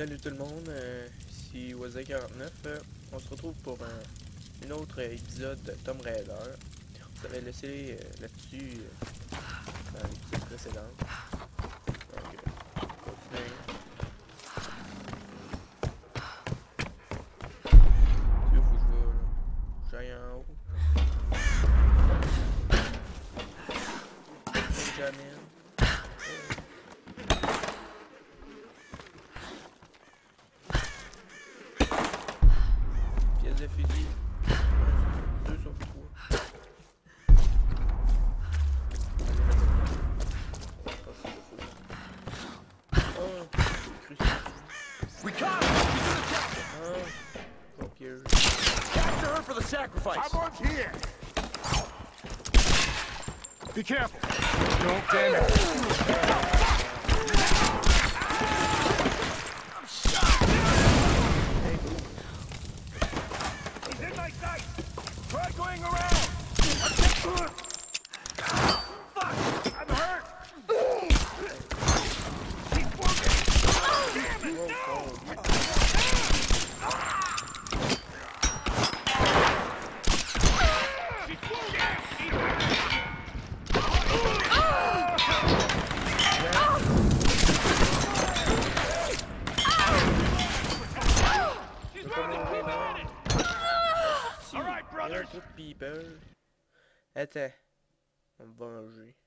Salut tout le monde, ici Waza49. On se retrouve pour un autre épisode de Tomb Raider. On s'avait laissé là-dessus dans l'épisode précédent. Donc, continuez. Tu vois où je vais là? J'aille en haut. Benjamin. Pièce de fusil. 2 sur 3. Oh, crucifix. We caught her! She's in the chapel! Oh, rapier. Capture her for the sacrifice! I'm on here! Be careful! Don't damage! He's in my sight! Try going around! Fuck! I'm hurt! He's wounded! Damn it, no! She's wounded! Alright, Il y a un brothers! trou de people. Attends. On va venger.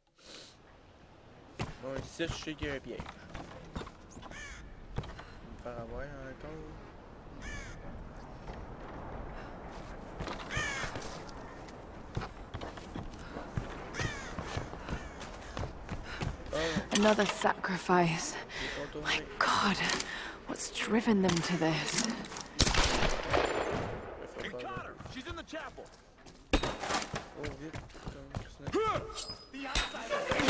Bon, ici, je sais qu'il y a un piège. On va me faire avoir encore. Oh, Another sacrifice. j'ai contourné. My God, what's driven them to this? Je vais We faire caught peur. her! She's in the chapel! Oh, vite. Comme Christine. The outside!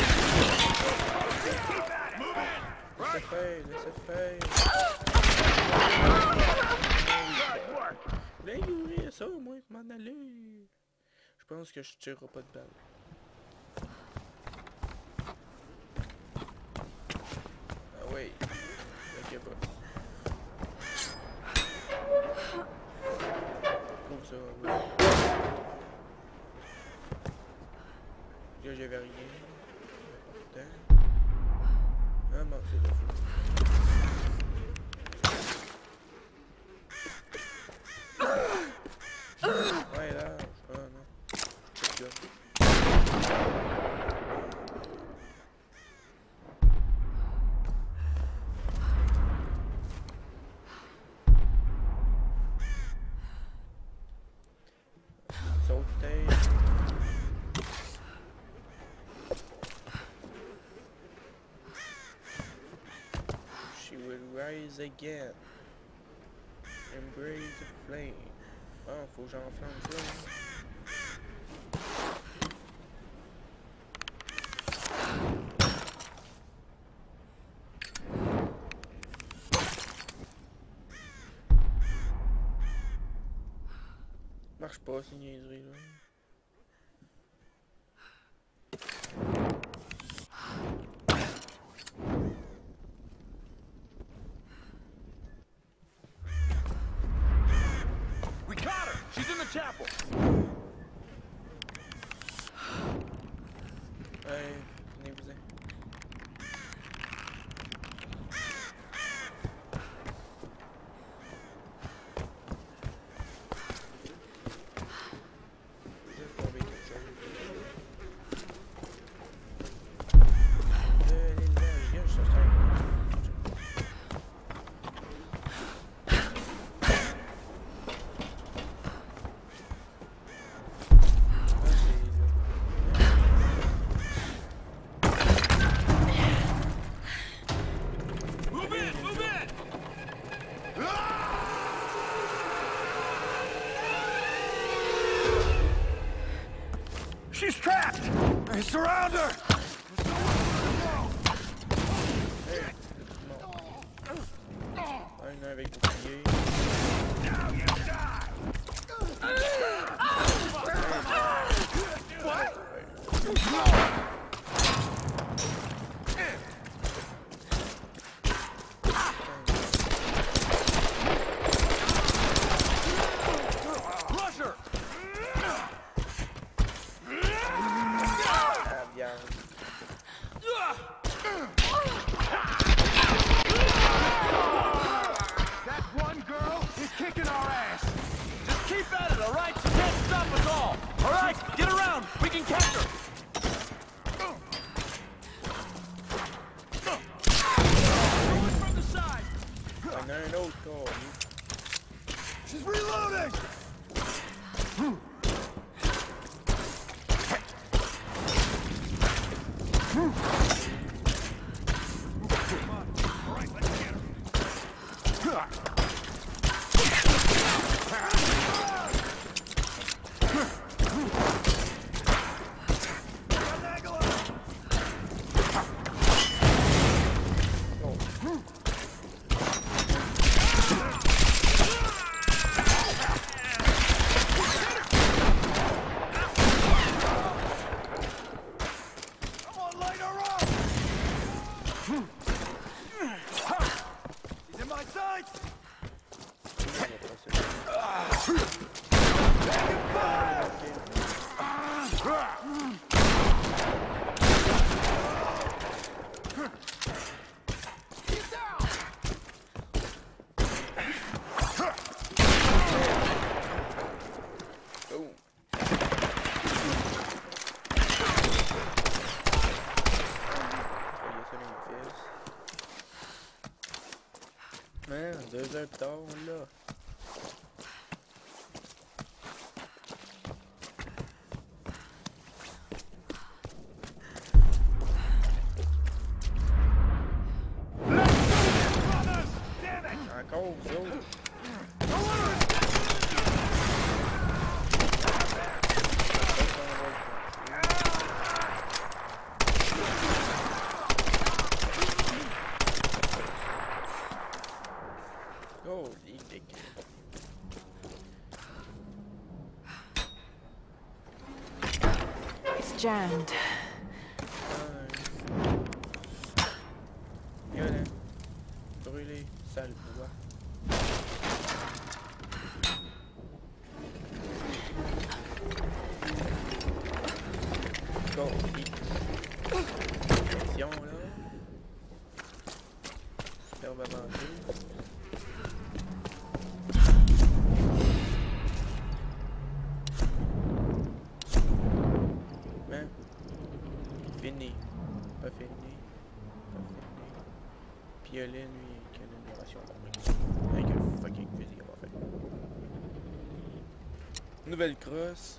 Laissez faire, laissez faire. Good work! Là, il ouvrir ça, moi, m'en aller. Je pense que je tirerai pas de balle. Ah oui. Ok, pas. Trouve ça, oui. Là, j'avais rien. Important. Ah, bon, c'est le feu. Ouais, là. Ah, non. Shotgun. Sauter. She will rise again. Embrace the flame. Ah, faut que j'enflamme ça. Marche pas, ces niaiseries là. We caught her! She's in the chapel! Ouais, venez-vous-en. Laisse tomber quelque chose. Là, viens, je cherche Move in! Move in! She's trapped! Surround her! un avec bouclier. Now you die! down! We can catch her! Going from the side! T'en as un autre, quoi. She's reloading! All right, let's get her. Man, 2 heures plus tard, là. Encore, vous autres. Holy dick. It's jammed. Violent. Brûlé. Sale bois. Attention là. Là on va manger. Ben, fini. Pas fini. Pas fini. Piolet lui qui a une ration longue. Avec un fucking fusil en fait. Nouvelle crosse.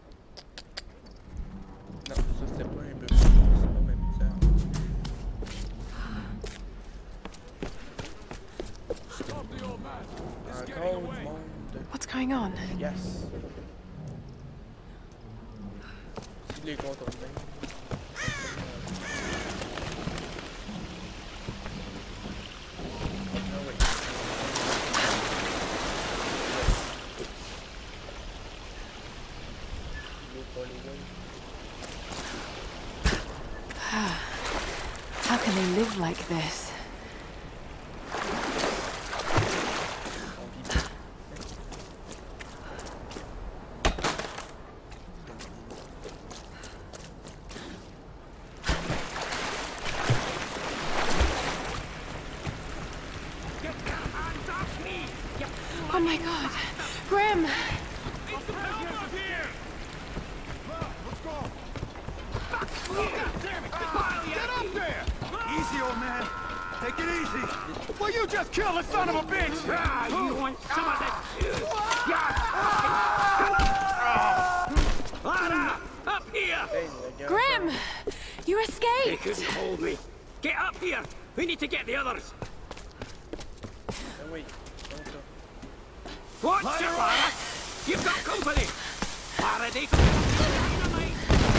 Non, ça c'était pas un bœuf, c'est pas même ça. Encore du monde. What's going on? Yes. Si les contourner. Ah oui. How can they live like this? Oh my god! Grim! Easy, old man. Take it easy. Well, you just killed the son of a bitch! Ah, you want some of that? Lara! Up here! Grim! You They escaped! couldn't hold me. Get up here! We need to get the others. Ah oui. Comme ça. Watch it, Lara! You've got company! Faraday! Dynamite!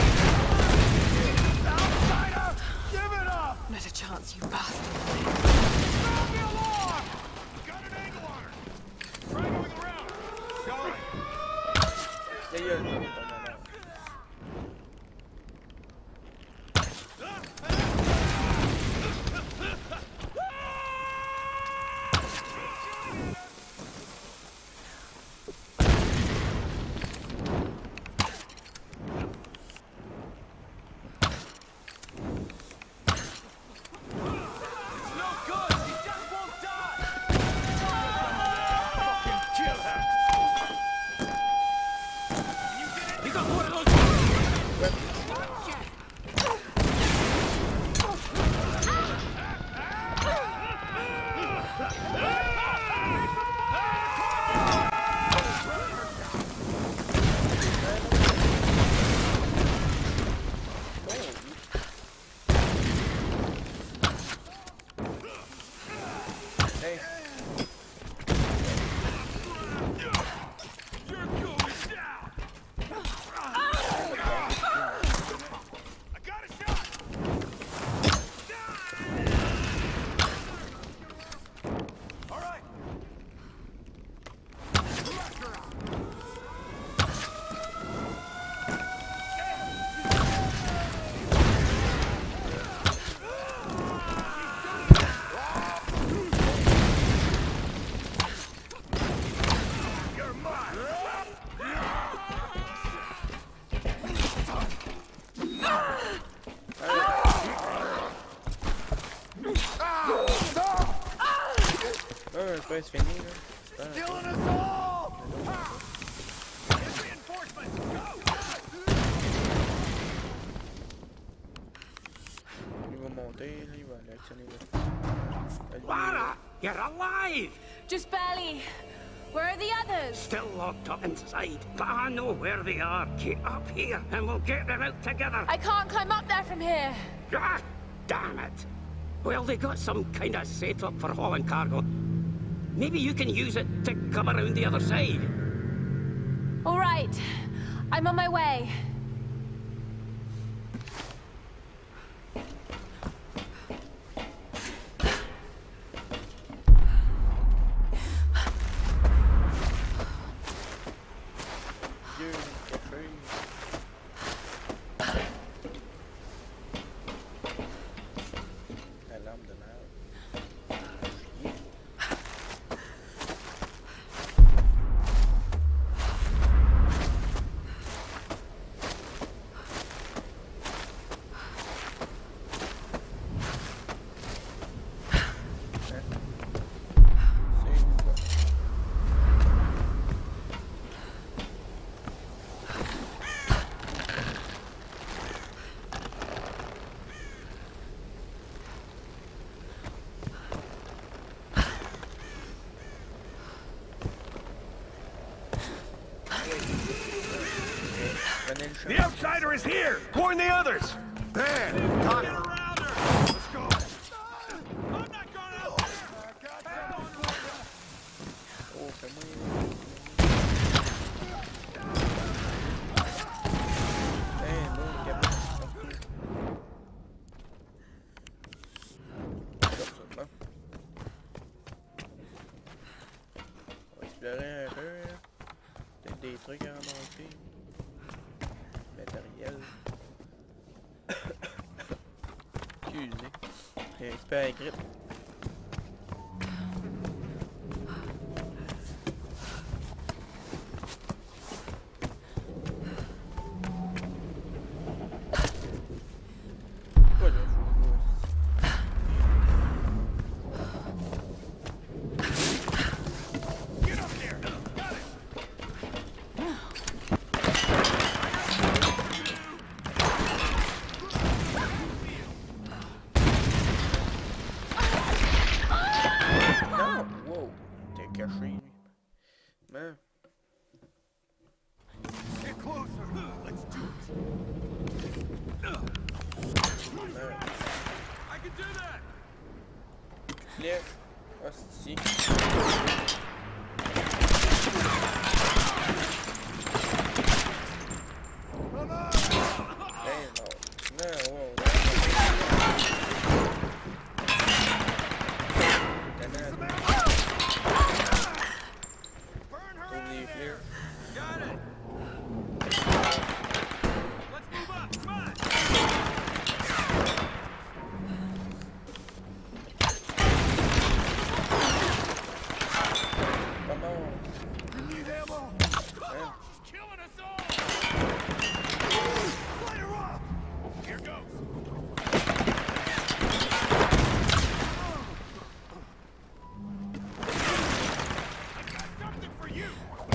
Outsider! Give it up! Not a chance, you bastard. Sound the alarm! Got an angle on her! Try going around! Got it! Ta gueule, ton honneur. No good! She just won't die! Fucking kill her! Can you get in presse finie, là. Ah, Killing us all! Get reinforcements! Go! il va monter, là, il va aller actionner le... Lara, you're alive! Just barely. Where are the others? Still locked up inside, but I know where they are. Get up here, and we'll get them out together. I can't climb up there from here. Ah, damn it. Well, they got some kind of setup for hauling cargo. Maybe you can use it to come around the other side. All right. I'm on my way. Dieu, café. La lampe de merde. The outsider is here! Warn the others! There! Got it! Let's go! I'm not going out there! Oh, fais-moi... Hey, non, le gamin, c'est bon. On va explorer un peu, hein. Peut-être des trucs à remonter. Matériel. Excusez. Expert grip. Voilà, Get up there! Got it! non! Wow! T'es caché, lui. Man. Get closer! Let's do it! Man. I can do that! Flip. Hostie. Hey, non. Non, wow. Burn her Ouvre out les of there! flics. Got it! Let's move up! Come on! Come on. Need ammo! Hein? She's killing us all! Light her up! Here goes! I got something for you!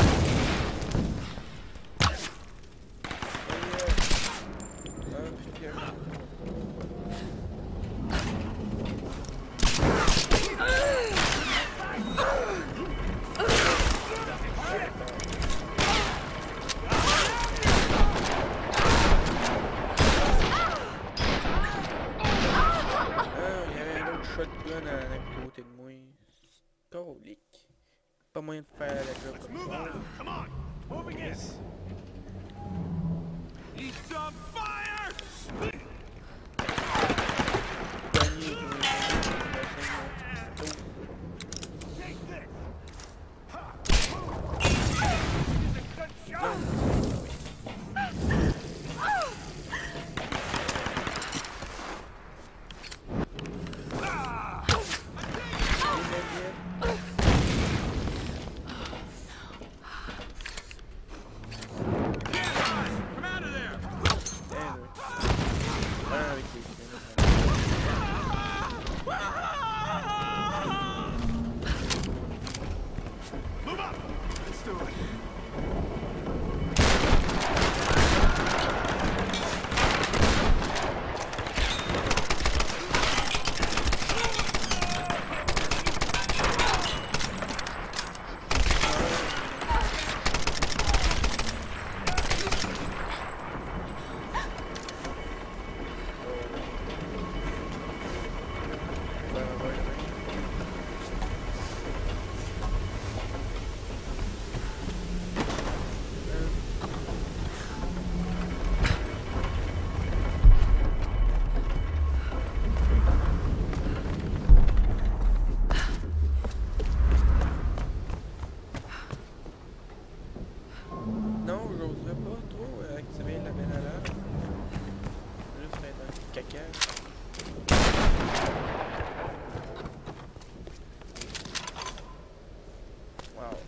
Il y avait un autre shotgun à côté de moi. Colique. Pas moyen de faire la job Let's comme move ça. out! Come on! Moving in! Need some fire! Pogné, Take this! Ha! This is a good shot! Ah! Wow.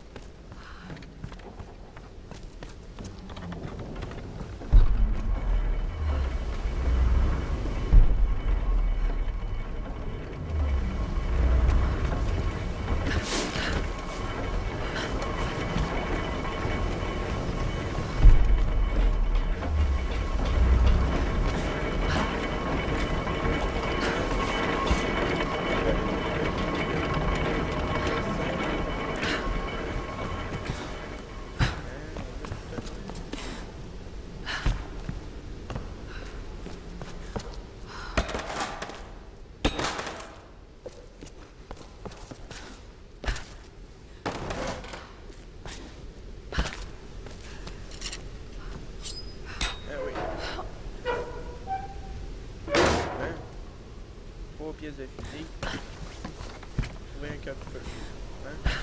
Pièces de fusil. Trouver un code feu. Hein?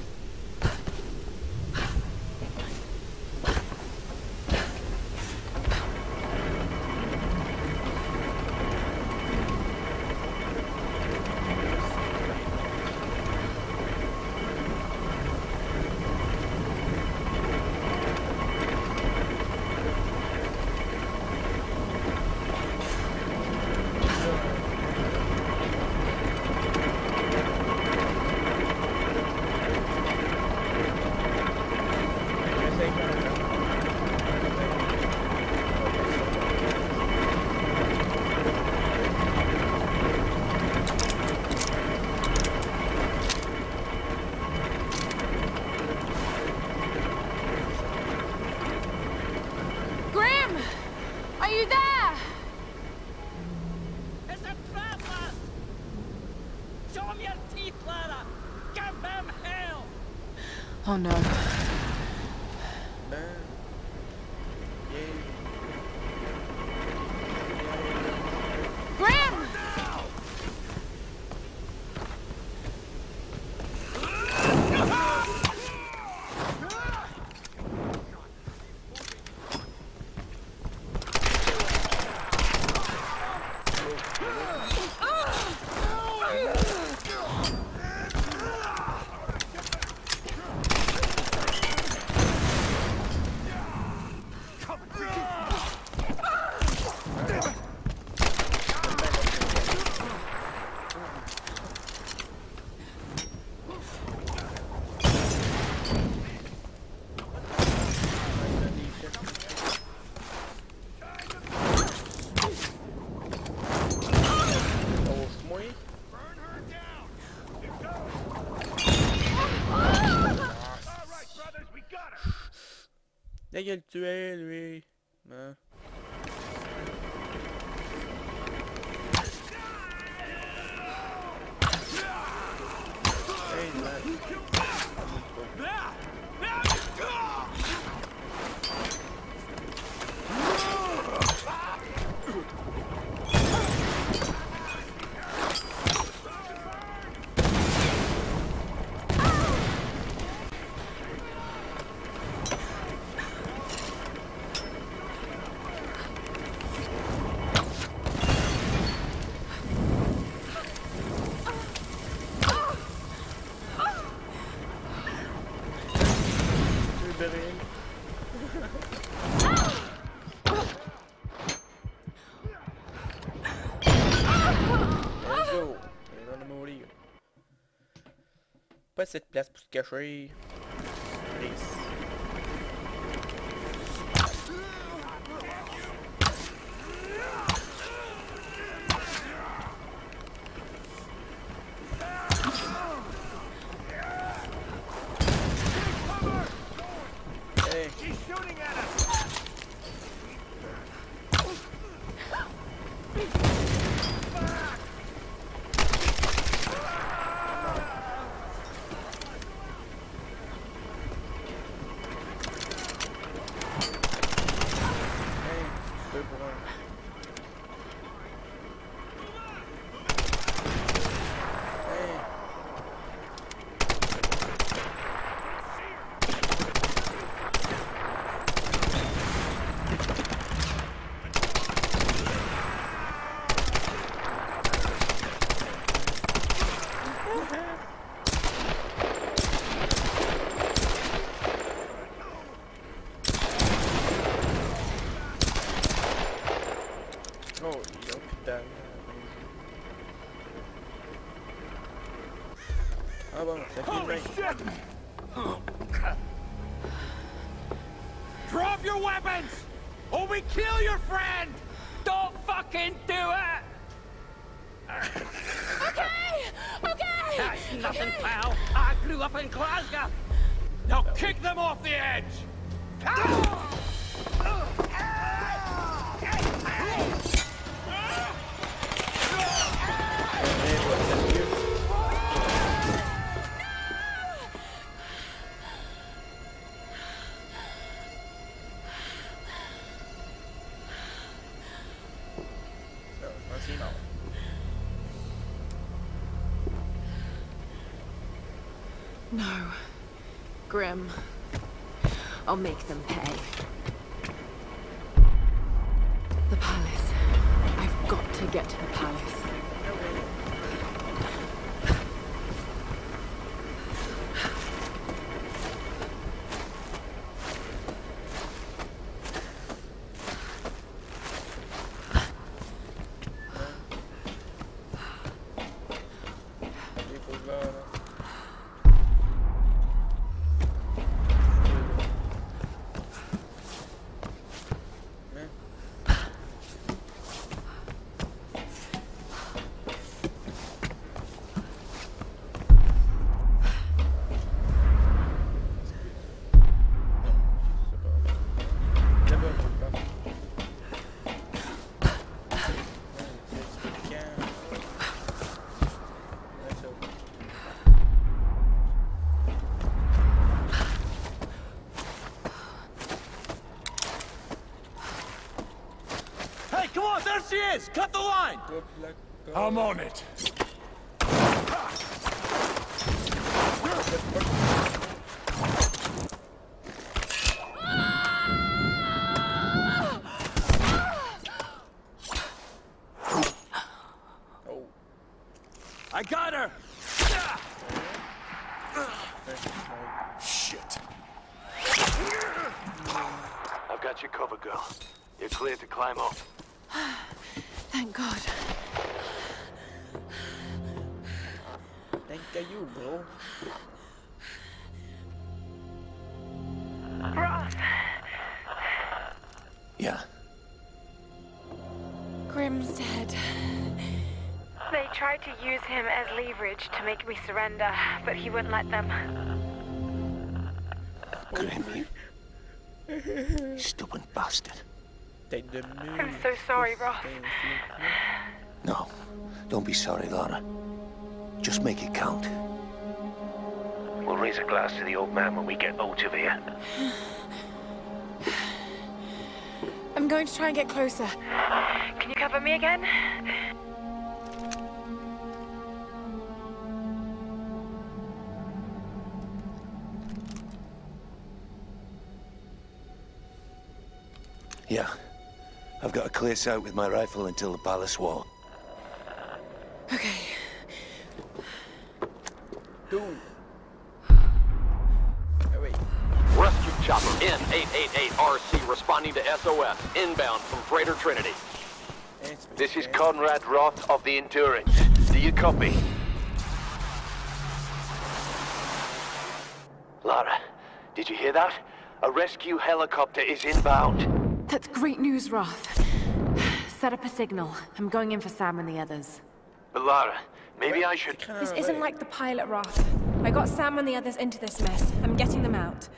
Oh no. Graham! Là, il a le tué, lui. Hein? Hey, man. Pas cette place pour se cacher. Nice. Hey. He's shooting at us. bon, ça fait Holy bien. shit! Drop your weapons! Or we kill your friend! Don't fucking do it! Okay! Okay! That's nothing, pal. I grew up in Glasgow. Now kick them off the edge! No. Grim. I'll make them pay. The palace. I've got to get to the palace. Hey, come on, there she is! Cut the line! I'm on it. I got her! Shit. I've got you covered, girl. You're clear to climb up. Thank God. Thank you, bro. Roth, Yeah. Grim's dead. they tried to use him as leverage to make me surrender, but he wouldn't let them. Grim. Stupid bastard. Tête de mule. I'm so sorry, Roth. No. Don't be sorry, Lara. Just make it count. We'll raise a glass to the old man when we get out of here. I'm going to try and get closer. Can you cover me again? Yeah. I've got a clear sight with my rifle until the palace wall. Okay. Dude. Oh, wait. Rescue chopper N888RC responding to SOS, inbound from Freighter Trinity. This is Conrad Roth of the Endurance. Do you copy? Lara, did you hear that? A rescue helicopter is inbound. That's great news, Roth. Set up a signal. I'm going in for Sam and the others. But Lara, maybe I should... This isn't like the pilot, Roth. I got Sam and the others into this mess. I'm getting them out.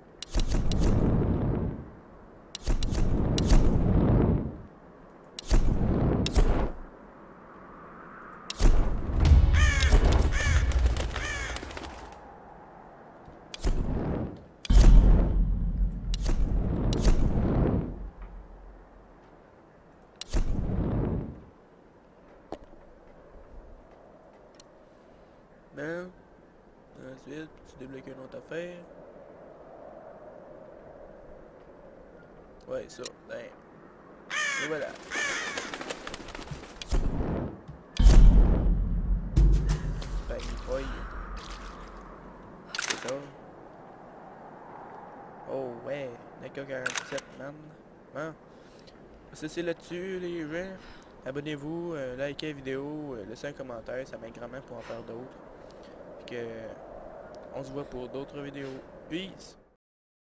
Ben, ensuite, tu débloques une autre affaire. Ouais, ça, ben. Et voilà. Ben, oui. C'est ça. Oh, ouais. D'accord, 47, man. Hein? Ça, c'est là-dessus, les gens. Abonnez-vous, likez la vidéo, laissez un commentaire, ça m'aide grandement pour en faire d'autres. que on se voit pour d'autres vidéos. Peace!